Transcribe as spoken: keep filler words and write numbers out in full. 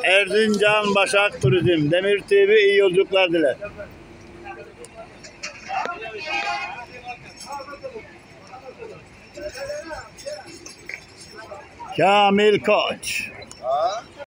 Erzincan Başak Turizm, Demir T V iyi yolculuklar diler. Kamil Koç.